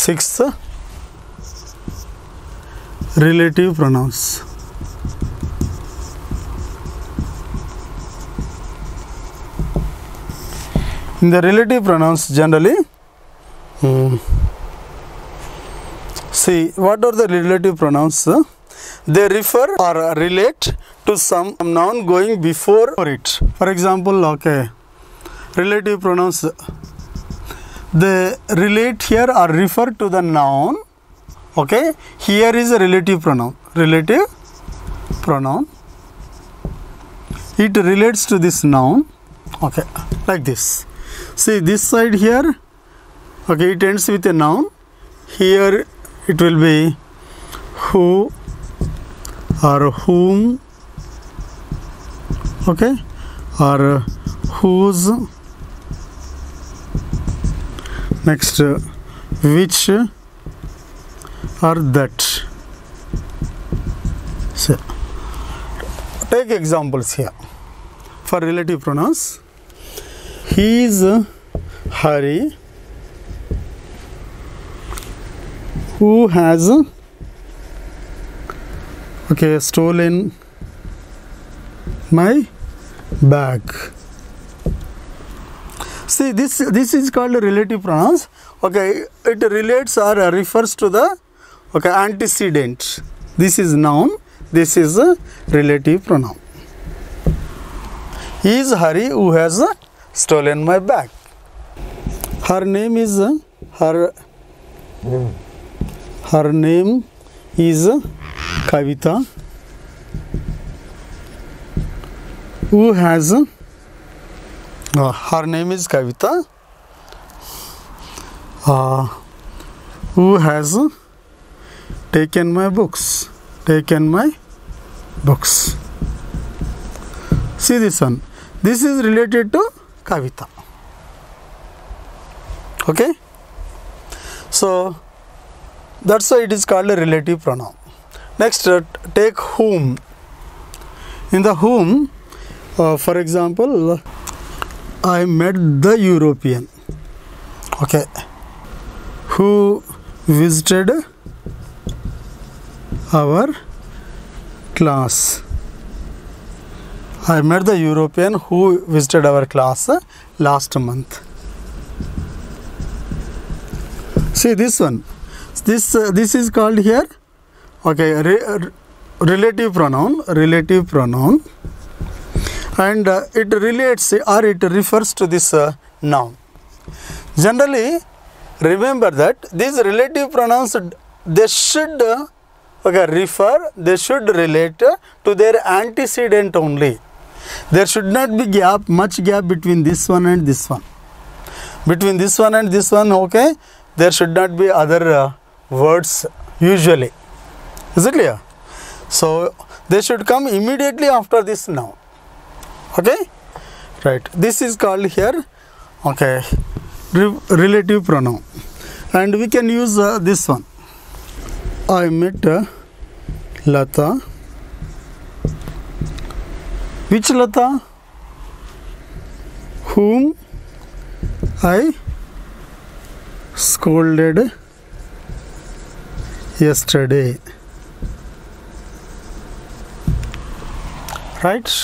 Sixth, relative pronouns. In the relative pronouns, generally, see, what are the relative pronouns? They refer or relate to some noun going before it. For example, okay, relative pronouns, they relate here or refer to the noun. Okay, here is a relative pronoun. Relative pronoun. It relates to this noun. Okay, like this. See this side here. Okay, it ends with a noun. Here it will be who or whom. Okay, or whose. Next, which or that. So, take examples here for relative pronouns. He is Hari who has stolen my bag. See, this is called relative pronouns. Okay, it relates or refers to the antecedent. This is noun. This is a relative pronoun. He is Hari who has stolen my bag. Her name is her name is Kavita who has her name is Kavita who has taken my books. See this one. This is related to Kavita. Okay. So that's why it is called a relative pronoun. Next, take whom. In the whom, for example, I met the European. Okay. Who visited our class. I met the European who visited our class last month. See this one. This is called here. Okay, relative pronoun, and it relates or it refers to this noun. Generally, remember that these relative pronouns, they should they should relate to their antecedent only. There should not be much gap between this one and this one. Between this one and this one, okay, there should not be other words usually. Is it clear? So they should come immediately after this noun. Okay, right. This is called here, okay, relative pronoun, and we can use this one. I met Lata. Which Lata? Whom I scolded yesterday. Right?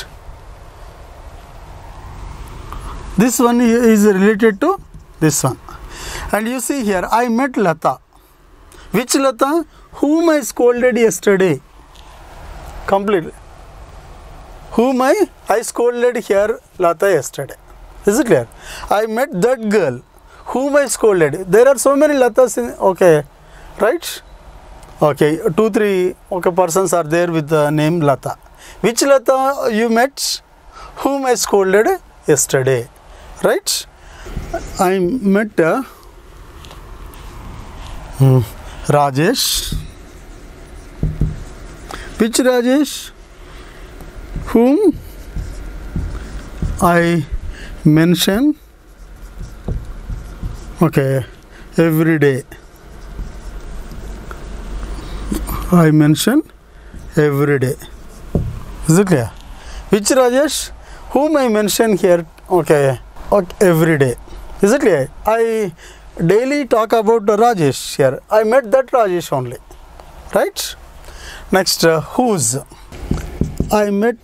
This one is related to this one. And you see here, I met Lata. Which Lata? Whom I scolded yesterday. Completely. Whom I scolded here Lata yesterday. Is it clear? I met that girl whom I scolded. There are so many Latas in, okay, right? Okay, 2-3 persons are there with the name Lata. Which Lata you met? Whom I scolded yesterday. Right? I met Rajesh. Which Rajesh? Whom I mention, okay, every day. I mention every day. Is it clear? Which Rajesh? Whom I mention here, okay, every day. Is it clear? I daily talk about Rajesh here. I met that Rajesh only. Right? Next, whose? I met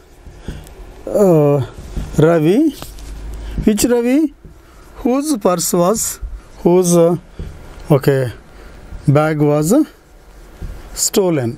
Ravi. Which Ravi? Whose purse was? Whose bag was stolen?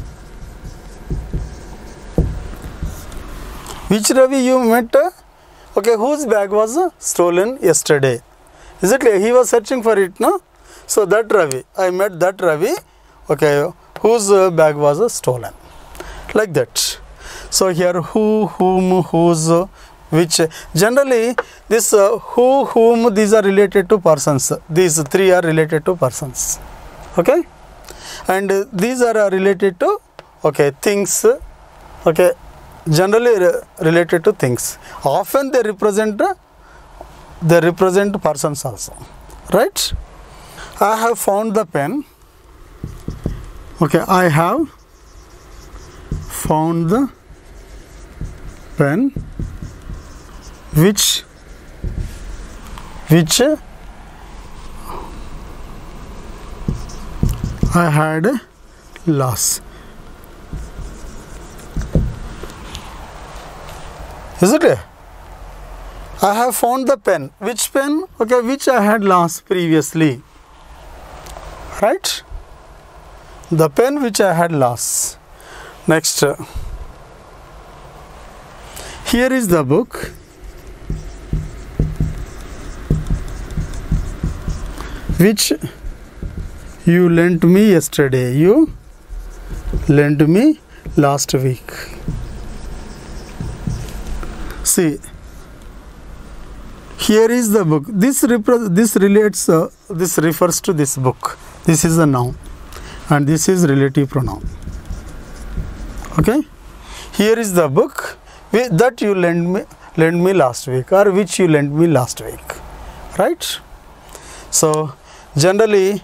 Which Ravi you met? Whose bag was stolen yesterday? Is it clear? He was searching for it, no? So that Ravi, I met that Ravi, whose bag was stolen. Like that. So here who, whom, whose, which. Generally this who, whom, these are related to persons. These three are related to persons. Okay? And these are related to things. Okay? Generally related to things. Often they represent persons also. Right? I have found the pen. I have found the pen which I had lost. Is it clear? I have found the pen. Which pen? Which I had lost previously. Right? The pen which I had lost. Next. Here is the book. Which you lent me yesterday. You lent me last week. See, here is the book. This refers to this book. This is a noun, and this is relative pronoun. Okay. Here is the book that you lent me last week, or which you lent me last week. Right. So generally,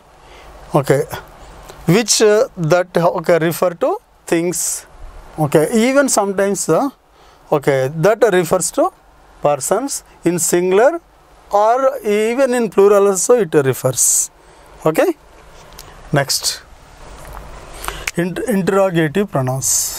which that refer to things. Even sometimes that refers to persons in singular, or even in plural also it refers. Okay. Next, interrogative pronouns.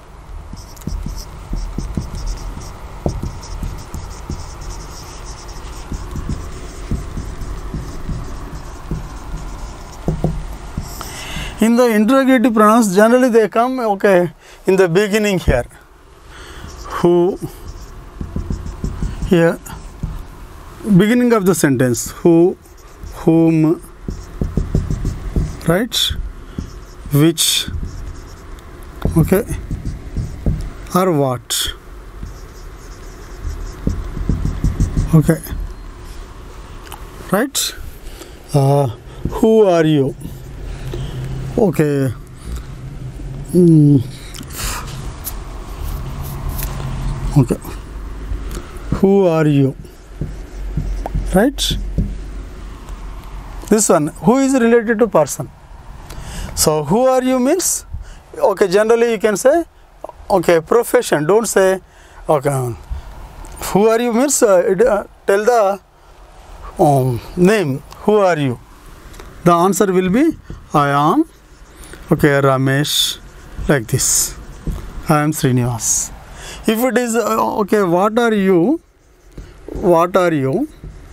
In the interrogative pronouns, generally they come in the beginning here. Who, here, beginning of the sentence. Who, whom, right? Which, or what. Right? Who are you? Who are you? Right? This one, who is related to person. So who are you means, generally you can say, profession. Don't say, who are you means, tell the name. Who are you? The answer will be, I am, Ramesh, like this. I am Srinivas. If it is, what are you? What are you?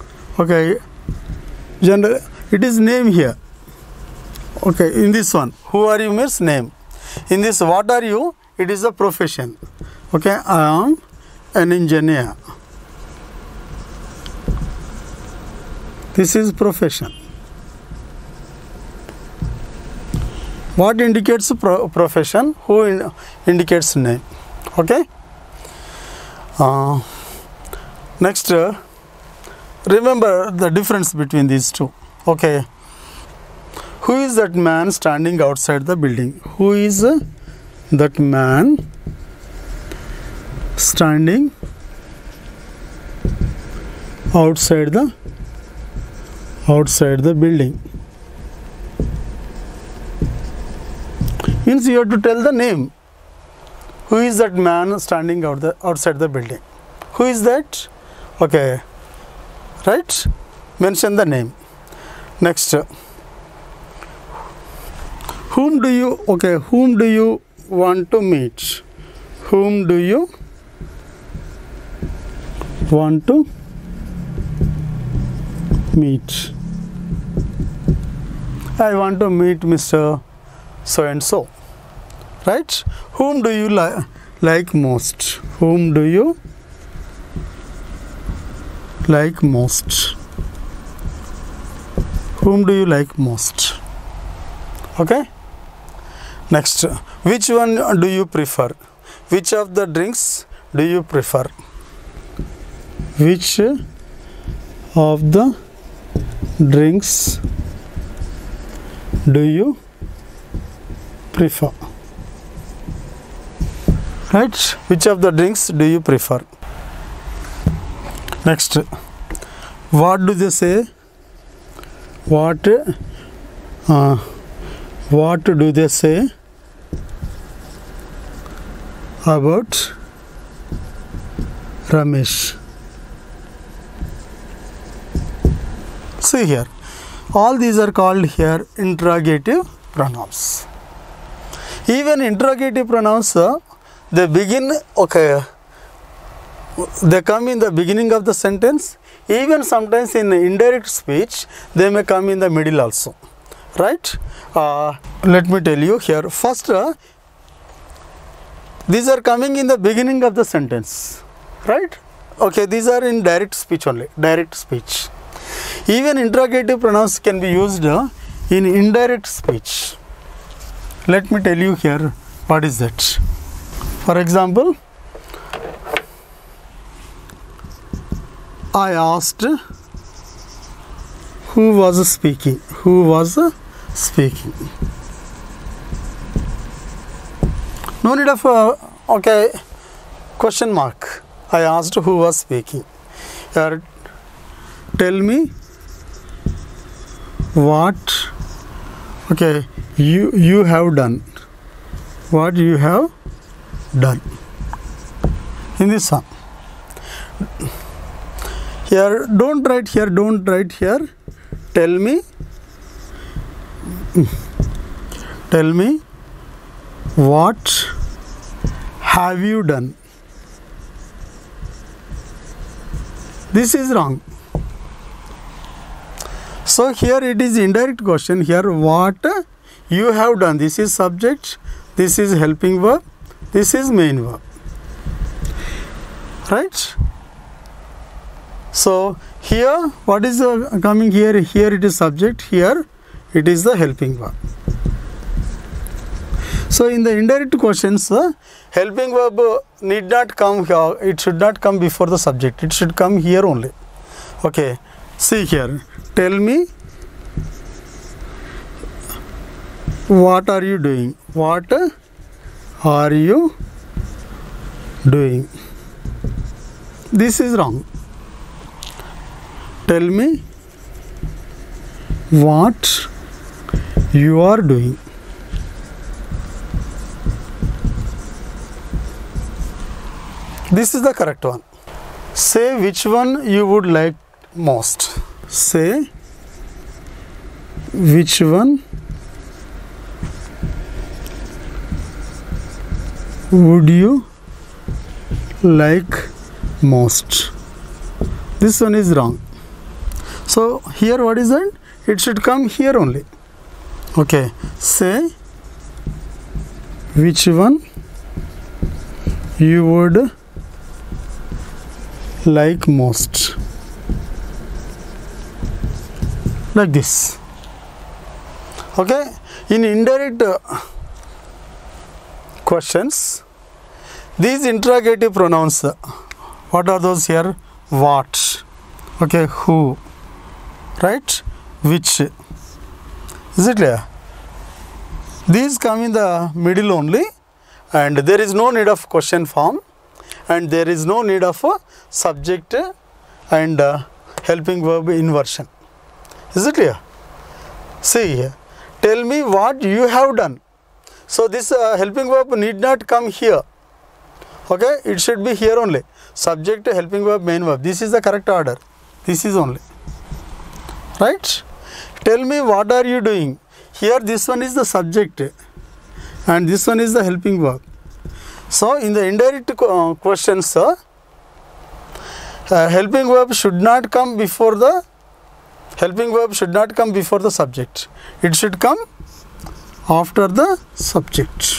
Generally, it is name here. In this one, who are you means name. In this, what are you? It is a profession. I am an engineer. This is profession. What indicates profession? Who indicates name? Next, remember the difference between these two. Who is that man standing outside the building? Who is that man standing outside the building? Means you have to tell the name. Who is that man standing outside the building? Who is that? Right? Mention the name. Next, whom do you want to meet? Whom do you want to meet? I want to meet Mr. So and so, right? Whom do you like most? Whom do you like most? Whom do you like most? Okay. Next, which one do you prefer? Which of the drinks do you prefer? Which of the drinks do you prefer? Right? Which of the drinks do you prefer? Next, what do they say? What do they say about Ramesh? See here, all these are called here interrogative pronouns. Even interrogative pronouns, they begin, they come in the beginning of the sentence. Even sometimes in indirect speech, they may come in the middle also, right? Let me tell you here. First, these are coming in the beginning of the sentence, right? Okay, these are in direct speech only, direct speech. Even interrogative pronouns can be used in indirect speech. Let me tell you here what is that. For example, I asked who was speaking. Who was speaking? No need of question mark. I asked who was speaking. Here, tell me what you have done. What you have done in this one. Here, don't write here. Tell me what have you done. This is wrong. So here it is indirect question. Here, what you have done. This is subject. This is helping verb. This is main verb. Right? So here, what is coming here? Here it is subject. Here it is the helping verb. So in the indirect questions, helping verb need not come here. It should not come before the subject. It should come here only. Okay. See here. Tell me what are you doing? What are you doing? This is wrong. Tell me what you are doing. This is the correct one. Say which one you would like most. Say which one would you like most. This one is wrong. So here what is that? It should come here only. Okay. Say which one you would like most. Like this. Okay. In indirect questions, these interrogative pronouns, what are those here? What, okay, who, right, which. Is it clear? These come in the middle only, and there is no need of question form, and there is no need of a subject and helping verb inversion. Is it clear? See here. Tell me what you have done. So this helping verb need not come here. Okay, it should be here only. Subject, helping verb, main verb. This is the correct order. This is only. Right? tell me what are you doing. Here this one is the subject and this one is the helping verb. So in the indirect questions, helping verb should not come before the subject. It should come after the subject.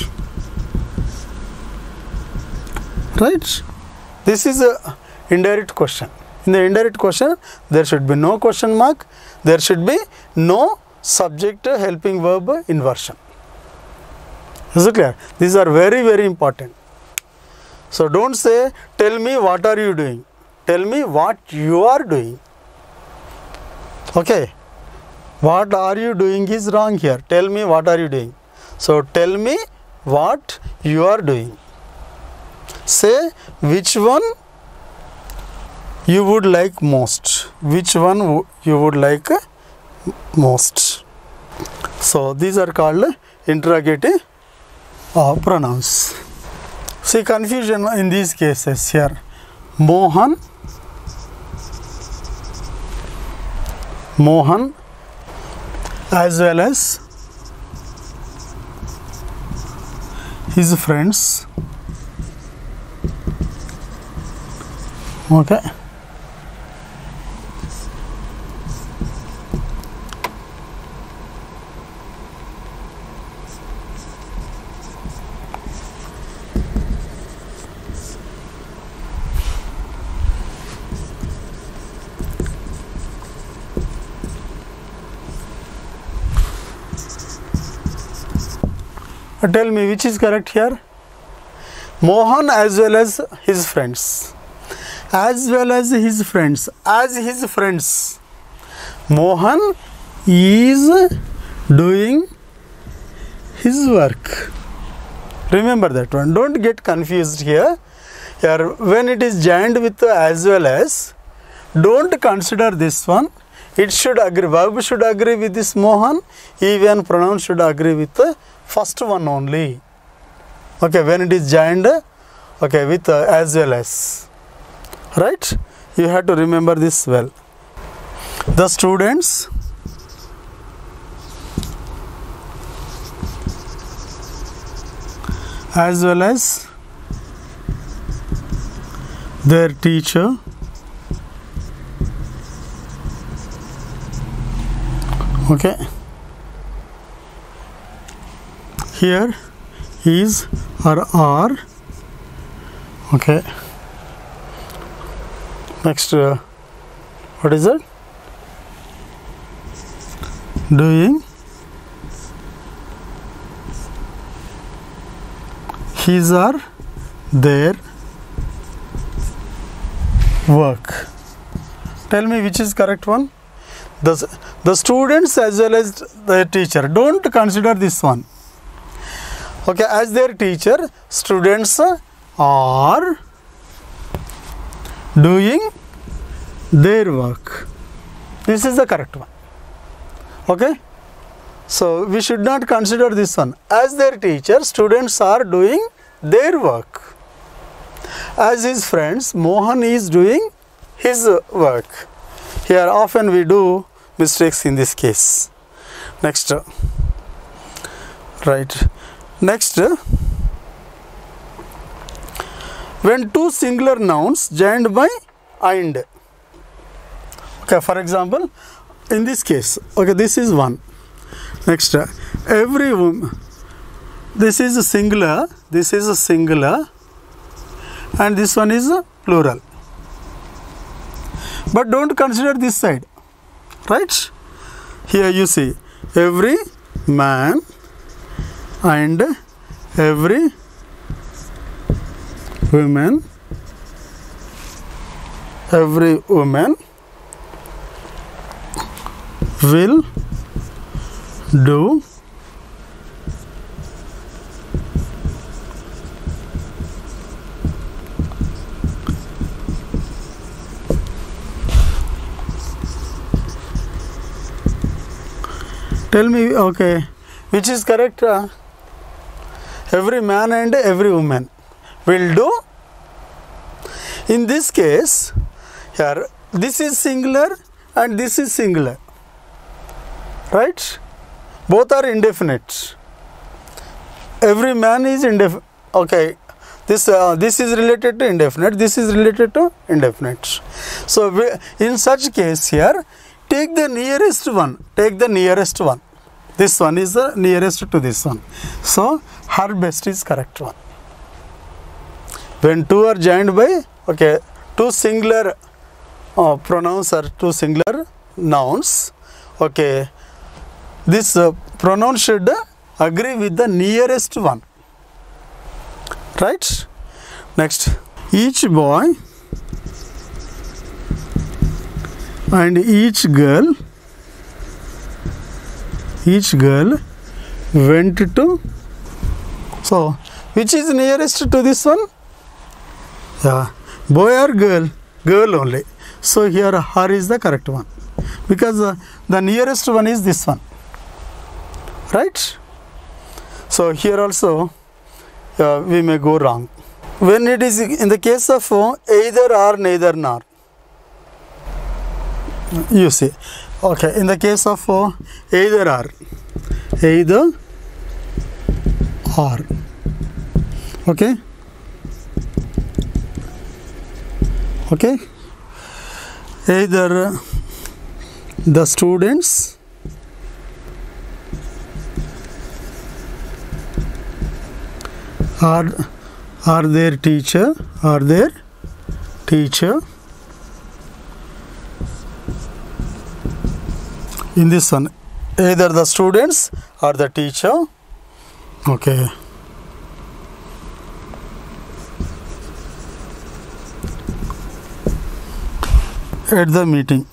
Right? This is a indirect question. In the indirect question, there should be no question mark. There should be no subject helping verb inversion. Is it clear? These are very, very important. So don't say, tell me what are you doing. Tell me what you are doing. Okay. What are you doing is wrong here. Tell me what are you doing. So tell me what you are doing. Say which one you would like most. Which one you would like most. So these are called interrogative pronouns. See confusion in these cases here. Mohan as well as his friends. Okay. Tell me which is correct here. Mohan as well as his friends. As well as his friends. As his friends. Mohan is doing his work. Remember that one. Don't get confused here. Here when it is joined with as well as, don't consider this one. It should agree. Verb should agree with this Mohan. Even pronoun should agree with the first one only. Okay, when it is joined, okay, with as well as. Right? You have to remember this well. The students as well as their teacher okay. Here is or are. Okay. Next, what is it? Doing his or their work. Tell me which is correct one. The students as well as the teacher. Don't consider this one. Okay, as their teacher, students are doing their work. This is the correct one. Okay. So we should not consider this one. As their teacher, students are doing their work. As his friends, Mohan is doing his work. Here often we do mistakes in this case. Next. Right. Next. When two singular nouns joined by and. Okay, for example, in this case, okay, this is one. Next, every woman, this is a singular, and this one is a plural. But don't consider this side, right? Here you see, every man and every woman, will do tell me, okay, which is correct? Every man and every woman will do. In this case, here this is singular and this is singular. right? Both are indefinite. Every man is indefinite. Okay, this is related to indefinite, this is related to indefinite. So in such case here, take the nearest one, take the nearest one. This one is the nearest to this one. So her best is correct one. When two are joined by, okay, two singular pronouns or two singular nouns, okay, this pronoun should agree with the nearest one, right? Next, each boy and each girl went to, so which is nearest to this one? Yeah, boy or girl? Girl only. So here her is the correct one, because the nearest one is this one, right? So here also we may go wrong. When it is in the case of either or, neither nor, you see, okay, in the case of either or, okay, okay, either the students or their teacher, in this one, either the students or the teacher, okay, at the meeting.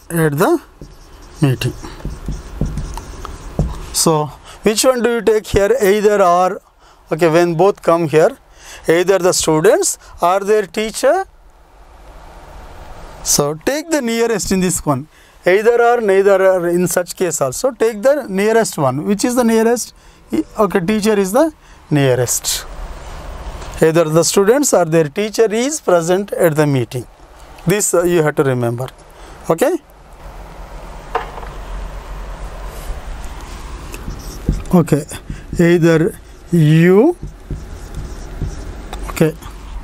So which one do you take here? Either or. Okay, when both come here, either the students or their teacher. So take the nearest in this one. Either or, neither or, in such case also take the nearest one. Which is the nearest? Okay, teacher is the nearest. Either the students or their teacher is present at the meeting. This you have to remember. Okay? Okay, either you, okay,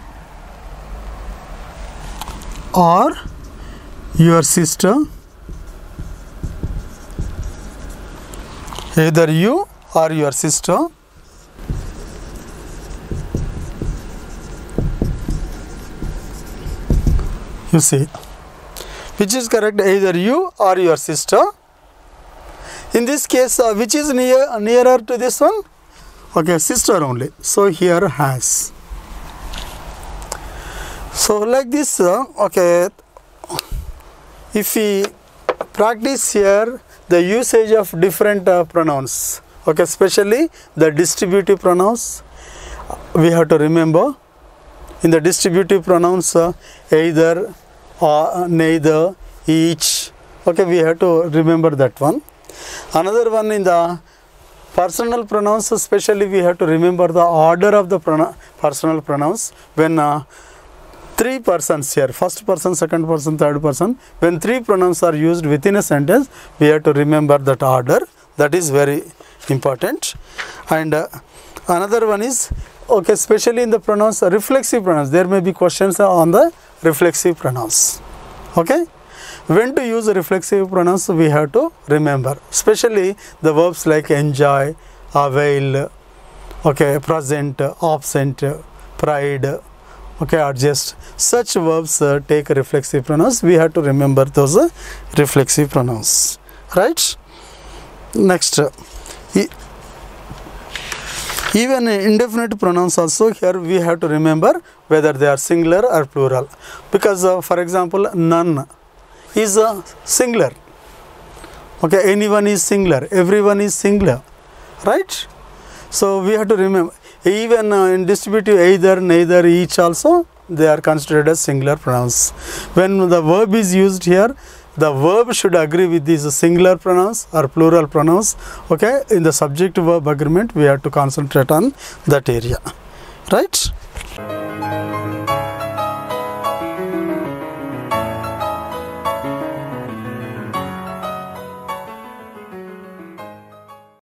or your sister, either you or your sister you see, which is correct? Either you or your sister. In this case, which is nearer to this one? Okay, sister only. So here has. So like this, okay, if we practice here the usage of different pronouns, okay, especially the distributive pronouns, we have to remember. In the distributive pronouns, either, neither, each, okay, we have to remember that one. Another one, in the personal pronouns, especially we have to remember the order of the personal pronouns. When three persons here, first person, second person, third person, when three pronouns are used within a sentence, we have to remember that order. That is very important. And another one is, okay, especially in the pronouns, reflexive pronouns. There may be questions on the reflexive pronouns. Okay? When to use reflexive pronouns, we have to remember. Especially the verbs like enjoy, avail, okay, present, absent, pride, okay, adjust. Such verbs take reflexive pronouns. We have to remember those reflexive pronouns. Right? Next. Even indefinite pronouns also, here we have to remember whether they are singular or plural. Because for example, none is singular. Okay, anyone is singular, everyone is singular, right? So we have to remember, even in distributive either, neither, each also, they are considered as singular pronouns. When the verb is used here, the verb should agree with these singular pronouns or plural pronouns. Okay, in the subject verb agreement, we have to concentrate on that area, right?